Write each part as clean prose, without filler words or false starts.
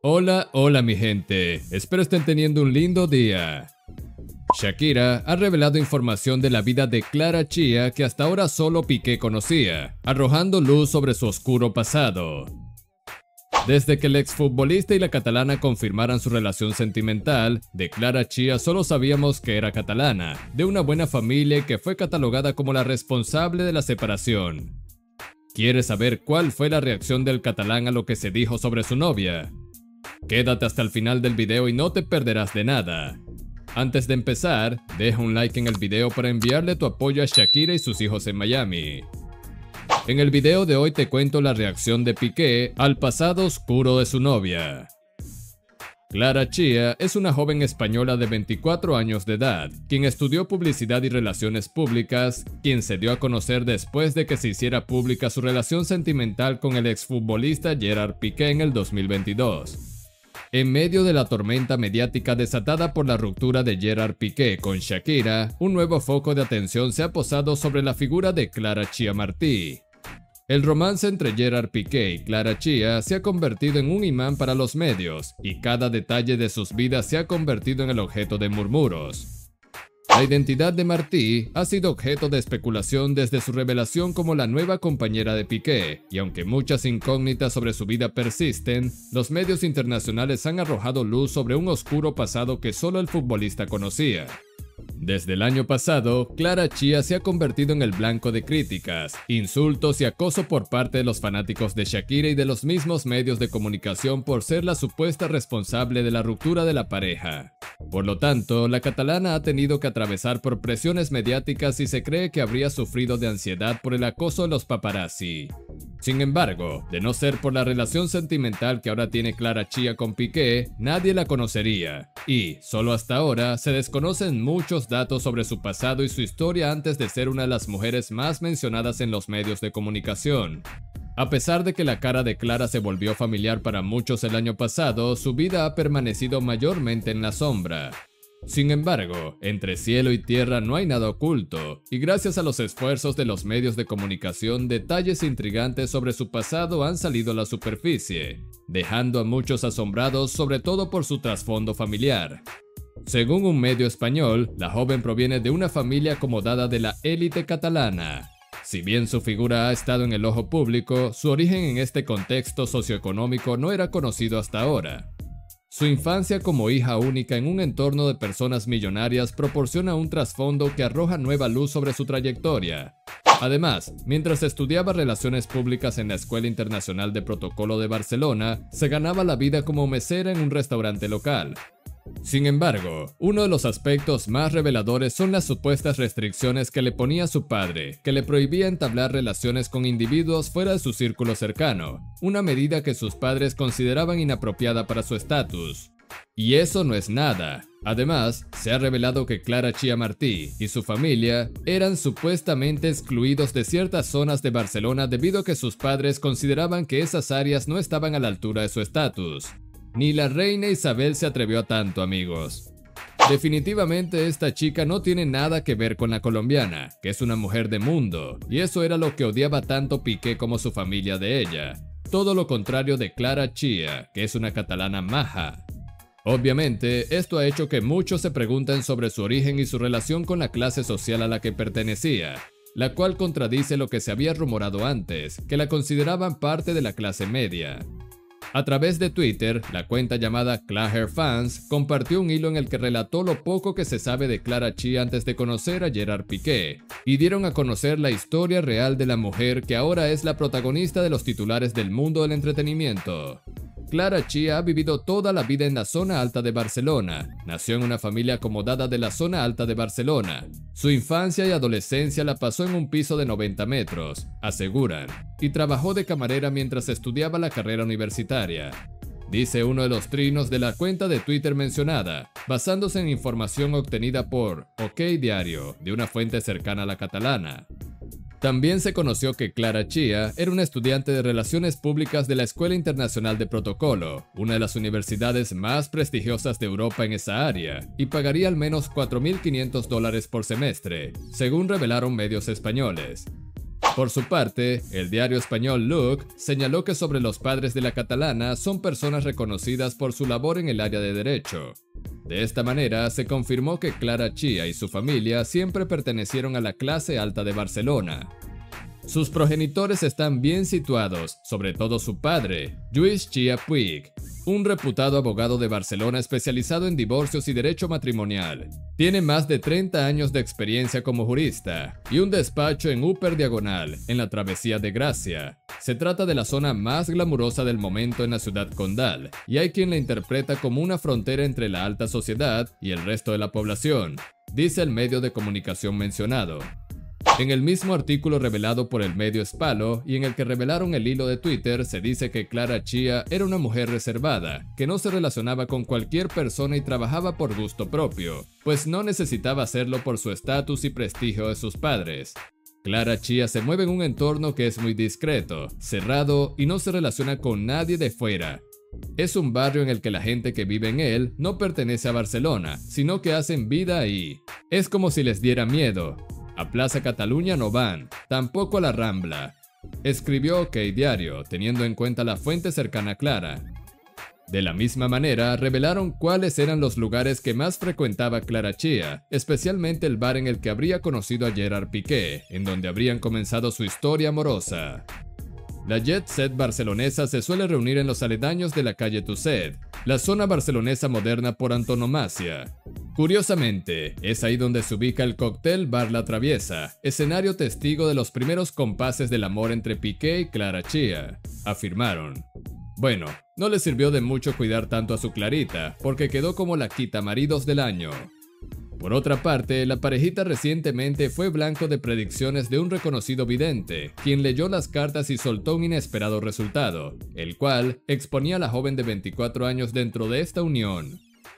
Hola mi gente, espero estén teniendo un lindo día. Shakira ha revelado información de la vida de Clara Chia que hasta ahora solo Piqué conocía, arrojando luz sobre su oscuro pasado. Desde que el exfutbolista y la catalana confirmaran su relación sentimental, de Clara Chia solo sabíamos que era catalana, de una buena familia y que fue catalogada como la responsable de la separación. ¿Quieres saber cuál fue la reacción del catalán a lo que se dijo sobre su novia? Quédate hasta el final del video y no te perderás de nada. Antes de empezar, deja un like en el video para enviarle tu apoyo a Shakira y sus hijos en Miami. En el video de hoy te cuento la reacción de Piqué al pasado oscuro de su novia. Clara Chia es una joven española de 24 años de edad, quien estudió publicidad y relaciones públicas, quien se dio a conocer después de que se hiciera pública su relación sentimental con el exfutbolista Gerard Piqué en el 2022. En medio de la tormenta mediática desatada por la ruptura de Gerard Piqué con Shakira, un nuevo foco de atención se ha posado sobre la figura de Clara Chia Martí. El romance entre Gerard Piqué y Clara Chia se ha convertido en un imán para los medios, y cada detalle de sus vidas se ha convertido en el objeto de murmuros. La identidad de Martí ha sido objeto de especulación desde su revelación como la nueva compañera de Piqué, y aunque muchas incógnitas sobre su vida persisten, los medios internacionales han arrojado luz sobre un oscuro pasado que solo el futbolista conocía. Desde el año pasado, Clara Chia se ha convertido en el blanco de críticas, insultos y acoso por parte de los fanáticos de Shakira y de los mismos medios de comunicación por ser la supuesta responsable de la ruptura de la pareja. Por lo tanto, la catalana ha tenido que atravesar por presiones mediáticas y se cree que habría sufrido de ansiedad por el acoso de los paparazzi. Sin embargo, de no ser por la relación sentimental que ahora tiene Clara Chia con Piqué, nadie la conocería, y, solo hasta ahora, se desconocen muchos datos sobre su pasado y su historia antes de ser una de las mujeres más mencionadas en los medios de comunicación. A pesar de que la cara de Clara se volvió familiar para muchos el año pasado, su vida ha permanecido mayormente en la sombra. Sin embargo, entre cielo y tierra no hay nada oculto, y gracias a los esfuerzos de los medios de comunicación, detalles intrigantes sobre su pasado han salido a la superficie, dejando a muchos asombrados, sobre todo por su trasfondo familiar. Según un medio español, la joven proviene de una familia acomodada de la élite catalana. Si bien su figura ha estado en el ojo público, su origen en este contexto socioeconómico no era conocido hasta ahora. Su infancia como hija única en un entorno de personas millonarias proporciona un trasfondo que arroja nueva luz sobre su trayectoria. Además, mientras estudiaba Relaciones Públicas en la Escuela Internacional de Protocolo de Barcelona, se ganaba la vida como mesera en un restaurante local. Sin embargo, uno de los aspectos más reveladores son las supuestas restricciones que le ponía su padre, que le prohibía entablar relaciones con individuos fuera de su círculo cercano, una medida que sus padres consideraban inapropiada para su estatus. Y eso no es nada. Además, se ha revelado que Clara Chia Martí y su familia eran supuestamente excluidos de ciertas zonas de Barcelona debido a que sus padres consideraban que esas áreas no estaban a la altura de su estatus. Ni la reina Isabel se atrevió a tanto, amigos. Definitivamente esta chica no tiene nada que ver con la colombiana, que es una mujer de mundo, y eso era lo que odiaba tanto Piqué como su familia de ella. Todo lo contrario de Clara Chia, que es una catalana maja. Obviamente, esto ha hecho que muchos se pregunten sobre su origen y su relación con la clase social a la que pertenecía, la cual contradice lo que se había rumorado antes, que la consideraban parte de la clase media. A través de Twitter, la cuenta llamada ClaherFans compartió un hilo en el que relató lo poco que se sabe de Clara Chia antes de conocer a Gerard Piqué, y dieron a conocer la historia real de la mujer que ahora es la protagonista de los titulares del mundo del entretenimiento. Clara Chia ha vivido toda la vida en la zona alta de Barcelona. Nació en una familia acomodada de la zona alta de Barcelona. Su infancia y adolescencia la pasó en un piso de 90 metros, aseguran, y trabajó de camarera mientras estudiaba la carrera universitaria. Dice uno de los trinos de la cuenta de Twitter mencionada, basándose en información obtenida por OK Diario, de una fuente cercana a la catalana. También se conoció que Clara Chia era una estudiante de Relaciones Públicas de la Escuela Internacional de Protocolo, una de las universidades más prestigiosas de Europa en esa área, y pagaría al menos $4.500 por semestre, según revelaron medios españoles. Por su parte, el diario español Look señaló que sobre los padres de la catalana son personas reconocidas por su labor en el área de derecho. De esta manera, se confirmó que Clara Chia y su familia siempre pertenecieron a la clase alta de Barcelona. Sus progenitores están bien situados, sobre todo su padre, Lluís Chia Puig, un reputado abogado de Barcelona especializado en divorcios y derecho matrimonial. Tiene más de 30 años de experiencia como jurista y un despacho en Upper Diagonal, en la Travesía de Gracia. Se trata de la zona más glamurosa del momento en la ciudad condal, y hay quien la interpreta como una frontera entre la alta sociedad y el resto de la población, dice el medio de comunicación mencionado. En el mismo artículo revelado por el medio Spalo y en el que revelaron el hilo de Twitter, se dice que Clara Chia era una mujer reservada, que no se relacionaba con cualquier persona y trabajaba por gusto propio, pues no necesitaba hacerlo por su estatus y prestigio de sus padres. Clara Chia se mueve en un entorno que es muy discreto, cerrado y no se relaciona con nadie de fuera. Es un barrio en el que la gente que vive en él no pertenece a Barcelona, sino que hacen vida ahí. Es como si les diera miedo. A Plaza Cataluña no van, tampoco a la Rambla, escribió OK Diario, teniendo en cuenta la fuente cercana a Clara. De la misma manera, revelaron cuáles eran los lugares que más frecuentaba Clara Chia, especialmente el bar en el que habría conocido a Gerard Piqué, en donde habrían comenzado su historia amorosa. La jet set barcelonesa se suele reunir en los aledaños de la calle Tuset, la zona barcelonesa moderna por antonomasia. Curiosamente, es ahí donde se ubica el cóctel Bar La Traviesa, escenario testigo de los primeros compases del amor entre Piqué y Clara Chia, afirmaron. Bueno, no le sirvió de mucho cuidar tanto a su Clarita, porque quedó como la quitamaridos del año. Por otra parte, la parejita recientemente fue blanco de predicciones de un reconocido vidente, quien leyó las cartas y soltó un inesperado resultado, el cual exponía a la joven de 24 años dentro de esta unión.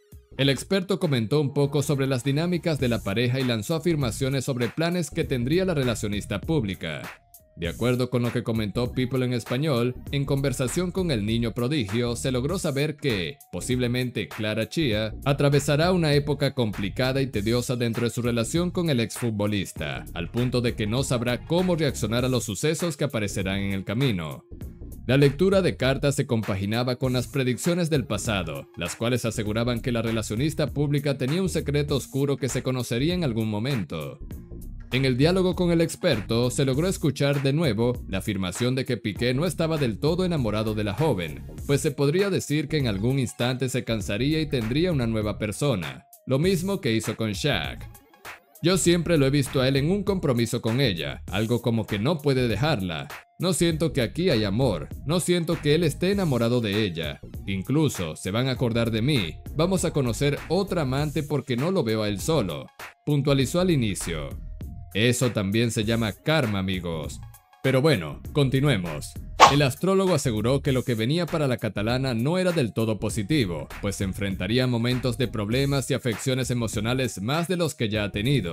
El experto comentó un poco sobre las dinámicas de la pareja y lanzó afirmaciones sobre planes que tendría la relacionista pública. De acuerdo con lo que comentó People en español, en conversación con el niño prodigio se logró saber que, posiblemente Clara Chia, atravesará una época complicada y tediosa dentro de su relación con el exfutbolista, al punto de que no sabrá cómo reaccionar a los sucesos que aparecerán en el camino. La lectura de cartas se compaginaba con las predicciones del pasado, las cuales aseguraban que la relacionista pública tenía un secreto oscuro que se conocería en algún momento. En el diálogo con el experto, se logró escuchar de nuevo la afirmación de que Piqué no estaba del todo enamorado de la joven, pues se podría decir que en algún instante se cansaría y tendría una nueva persona, lo mismo que hizo con Shaq. Yo siempre lo he visto a él en un compromiso con ella, algo como que no puede dejarla. No siento que aquí hay amor, no siento que él esté enamorado de ella. Incluso se van a acordar de mí, vamos a conocer otra amante porque no lo veo a él solo, puntualizó al inicio. Eso también se llama karma, amigos. Pero bueno, continuemos. El astrólogo aseguró que lo que venía para la catalana no era del todo positivo, pues se enfrentaría a momentos de problemas y afecciones emocionales más de los que ya ha tenido.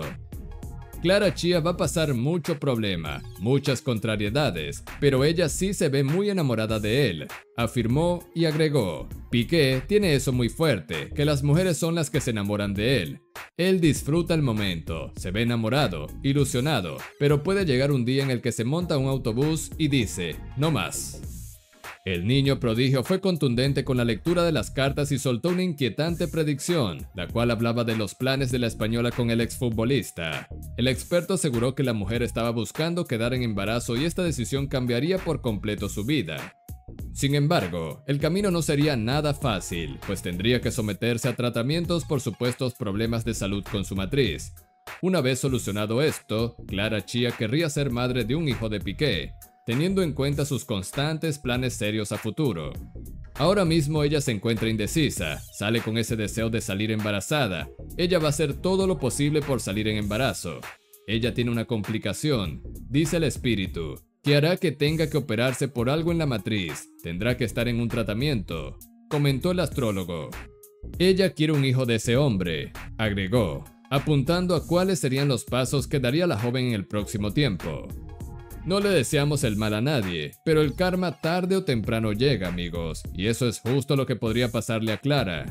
Clara Chia va a pasar mucho problema, muchas contrariedades, pero ella sí se ve muy enamorada de él, afirmó y agregó. Piqué tiene eso muy fuerte, que las mujeres son las que se enamoran de él. Él disfruta el momento, se ve enamorado, ilusionado, pero puede llegar un día en el que se monta un autobús y dice, no más. El niño prodigio fue contundente con la lectura de las cartas y soltó una inquietante predicción, la cual hablaba de los planes de la española con el exfutbolista. El experto aseguró que la mujer estaba buscando quedar en embarazo y esta decisión cambiaría por completo su vida. Sin embargo, el camino no sería nada fácil, pues tendría que someterse a tratamientos por supuestos problemas de salud con su matriz. Una vez solucionado esto, Clara Chia querría ser madre de un hijo de Piqué, teniendo en cuenta sus constantes planes serios a futuro. Ahora mismo ella se encuentra indecisa, sale con ese deseo de salir embarazada. Ella va a hacer todo lo posible por salir en embarazo. Ella tiene una complicación, dice el espíritu, que hará que tenga que operarse por algo en la matriz. Tendrá que estar en un tratamiento, comentó el astrólogo. Ella quiere un hijo de ese hombre, agregó, apuntando a cuáles serían los pasos que daría la joven en el próximo tiempo. No le deseamos el mal a nadie, pero el karma tarde o temprano llega, amigos, y eso es justo lo que podría pasarle a Clara.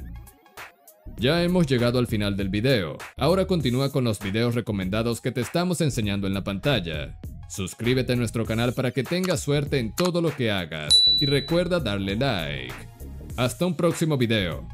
Ya hemos llegado al final del video, ahora continúa con los videos recomendados que te estamos enseñando en la pantalla. Suscríbete a nuestro canal para que tengas suerte en todo lo que hagas y recuerda darle like. Hasta un próximo video.